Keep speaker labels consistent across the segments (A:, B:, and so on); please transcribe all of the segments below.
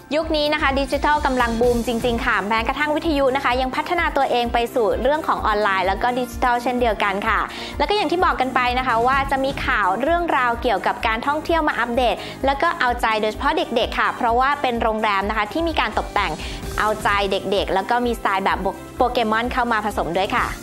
A: ยุคนี้นะคะดิจิทัลกำลังบูมจริงๆค่ะแม้กระทั่งวิทยุนะคะยังพัฒนาตัวเองไปสู่เรื่องของออนไลน์แล้วก็ดิจิทัลเช่นเดียวกันค่ะแล้วก็อย่างที่บอกกันไปนะคะว่าจะมีข่าวเรื่องราวเกี่ยวกับการท่องเที่ยวมาอัปเดตแล้วก็เอาใจโดยเฉพาะเด็กๆค่ะเพราะว่าเป็นโรงแรมนะคะที่มีการตกแต่งเอาใจเด็กๆแล้วก็มีสไตล์แบบโปเกมอนเข้ามาผสมด้วยค่ะ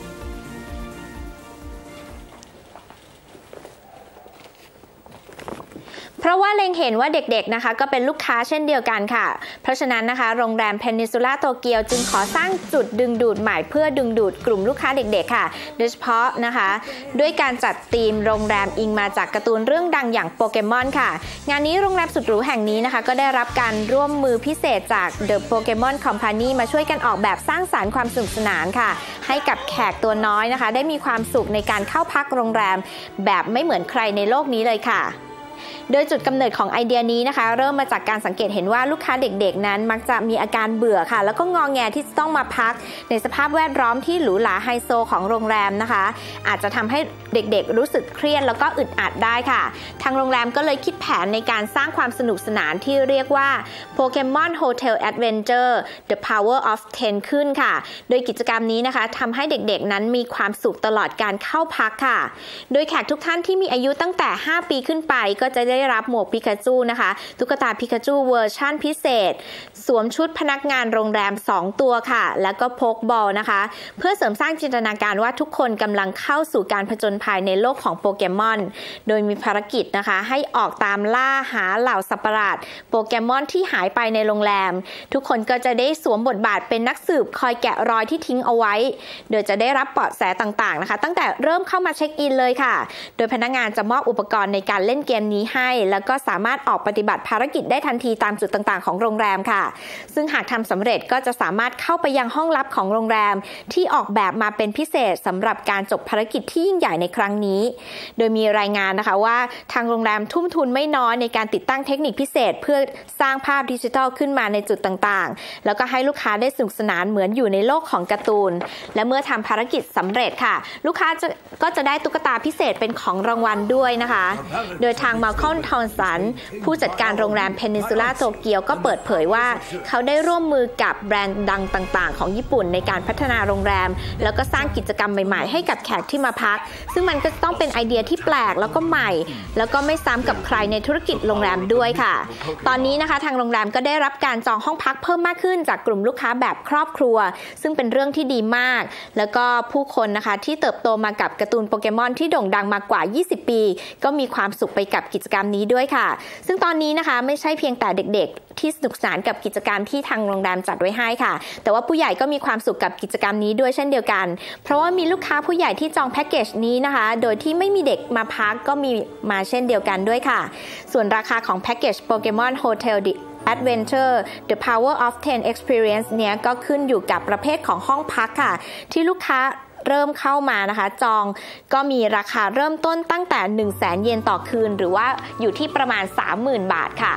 A: เพราะว่าเล็งเห็นว่าเด็กๆนะคะก็เป็นลูกค้าเช่นเดียวกันค่ะเพราะฉะนั้นนะคะโรงแรมเพนินซูล่าโตเกียวจึงขอสร้างจุดดึงดูดใหม่เพื่อดึงดูดกลุ่มลูกค้าเด็กๆค่ะโดยเฉพาะนะคะด้วยการจัดธีมโรงแรมอิงมาจากการ์ตูนเรื่องดังอย่างโปเกมอนค่ะงานนี้โรงแรมสุดหรูแห่งนี้นะคะก็ได้รับการร่วมมือพิเศษจาก The Pokemon Company มาช่วยกันออกแบบสร้างสรรค์ความสนุกสนานค่ะให้กับแขกตัวน้อยนะคะได้มีความสุขในการเข้าพักโรงแรมแบบไม่เหมือนใครในโลกนี้เลยค่ะโดยจุดกำเนิดของไอเดียนี้นะคะเริ่มมาจากการสังเกตเห็นว่าลูกค้าเด็กๆนั้นมักจะมีอาการเบื่อค่ะแล้วก็งอแงที่ต้องมาพักในสภาพแวดล้อมที่หรูหราไฮโซของโรงแรมนะคะอาจจะทำให้เด็กๆรู้สึกเครียดแล้วก็อึดอัดได้ค่ะทางโรงแรมก็เลยคิดแผนในการสร้างความสนุกสนานที่เรียกว่า Pokemon Hotel Adventure The Power of 10 ขึ้นค่ะโดยกิจกรรมนี้นะคะทำให้เด็กๆนั้นมีความสุขตลอดการเข้าพักค่ะโดยแขกทุกท่านที่มีอายุตั้งแต่5 ปีขึ้นไปก็จะได้รับหมวกปิกาจูนะคะตุ๊กตาปิกาจูเวอร์ชั่นพิเศษสวมชุดพนักงานโรงแรม2 ตัวค่ะแล้วก็พกบอลนะคะเพื่อเสริมสร้างจินตนาการว่าทุกคนกำลังเข้าสู่การผจญภัยในโลกของโปเกมอนโดยมีภารกิจนะคะให้ออกตามล่าหาเหล่าสัตว์ประหลาดโปเกมอนที่หายไปในโรงแรมทุกคนก็จะได้สวมบทบาทเป็นนักสืบคอยแกะรอยที่ทิ้งเอาไว้โดยจะได้รับเบาะแสต่างๆนะคะตั้งแต่เริ่มเข้ามาเช็คอินเลยค่ะโดยพนักงานจะมอบอุปกรณ์ในการเล่นเกมนี้ให้แล้วก็สามารถออกปฏิบัติภารกิจได้ทันทีตามจุดต่างๆของโรงแรมค่ะซึ่งหากทำสำเร็จก็จะสามารถเข้าไปยังห้องลับของโรงแรมที่ออกแบบมาเป็นพิเศษสำหรับการจบภารกิจที่ยิ่งใหญ่ในครั้งนี้โดยมีรายงานนะคะว่าทางโรงแรมทุ่มทุนไม่น้อยในการติดตั้งเทคนิคพิเศษเพื่อสร้างภาพดิจิทัลขึ้นมาในจุดต่างๆแล้วก็ให้ลูกค้าได้สนุกสนานเหมือนอยู่ในโลกของการ์ตูนและเมื่อทำภารกิจสำเร็จค่ะลูกค้าก็จะได้ตุ๊กตาพิเศษเป็นของรางวัลด้วยนะคะโดยทางมาลคอม ทอนสันผู้จัดการโรงแรมเพนินซูล่าโตเกียวก็เปิดเผยว่าเขาได้ร่วมมือกับแบรนด์ดังต่างๆของญี่ปุ่นในการพัฒนาโรงแรมแล้วก็สร้างกิจกรรมใหม่ๆให้กับแขกที่มาพักซึ่งมันก็ต้องเป็นไอเดียที่แปลกแล้วก็ใหม่แล้วก็ไม่ซ้ำกับใครในธุรกิจโรงแรมด้วยค่ะตอนนี้นะคะทางโรงแรมก็ได้รับการจองห้องพักเพิ่มมากขึ้นจากกลุ่มลูกค้าแบบครอบครัวซึ่งเป็นเรื่องที่ดีมากแล้วก็ผู้คนนะคะที่เติบโตมากับการ์ตูนโปเกมอนที่โด่งดังมากว่า20 ปีก็มีความสุขไปกับกิจกรรมนี้ด้วยค่ะซึ่งตอนนี้นะคะไม่ใช่เพียงแต่เด็กๆที่สนุกสนานกับกิจกรรมที่ทางโรงแรมจัดไว้ให้ค่ะแต่ว่าผู้ใหญ่ก็มีความสุขกับกิจกรรมนี้ด้วยเช่นเดียวกันเพราะว่ามีลูกค้าผู้ใหญ่ที่จองแพ็กเกจนี้นะคะโดยที่ไม่มีเด็กมาพักก็มีมาเช่นเดียวกันด้วยค่ะส่วนราคาของแพ็กเกจ Pokemon Hotel Adventure The Power of 10 Experience เนี้ยก็ขึ้นอยู่กับประเภทของห้องพักค่ะที่ลูกค้าเริ่มเข้ามานะคะจองก็มีราคาเริ่มต้นตั้งแต่ 100,000 เยนต่อคืนหรือว่าอยู่ที่ประมาณ 30,000 บาทค่ะ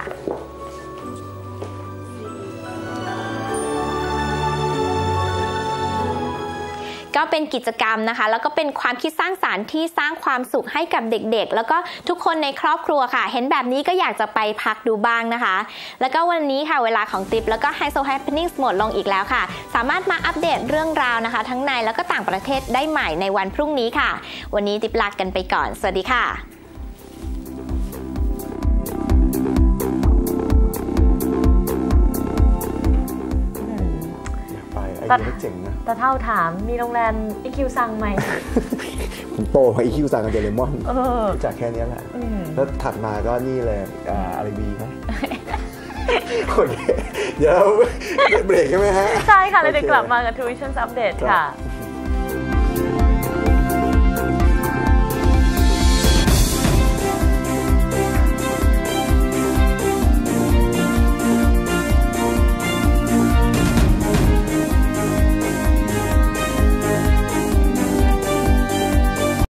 A: ก็เป็นกิจกรรมนะคะแล้วก็เป็นความคิดสร้างสรรค์ที่สร้างความสุขให้กับเด็กๆแล้วก็ทุกคนในครอบครัวค่ะเห็นแบบนี้ก็อยากจะไปพักดูบ้างนะคะแล้วก็วันนี้ค่ะเวลาของติ๊บแล้วก็ High-So Happenings หมดลงอีกแล้วค่ะสามารถมาอัปเดตเรื่องราวนะคะทั้งในแล้วก็ต่างประเทศได้ใหม่ในวันพรุ่งนี้ค่ะวันนี้ติ๊บลากันไปก่อนสวัสดีค่ะ
B: เจ๋งนะ
C: แต่เท่าถามมีโรงแรมอีคิวซังไหม
B: ผมโตมาอีคิวซังกับเดเรมอนรู้จักแค่นี้แหละแล้วถัดมาก็นี่เลยอารีบีไหมโอเคเดี๋ยวเบรกใช่ไหมฮะ
C: ใช่ค่ะเลยเดี๋ยวกลับมากับ Tuition Update ค่ะ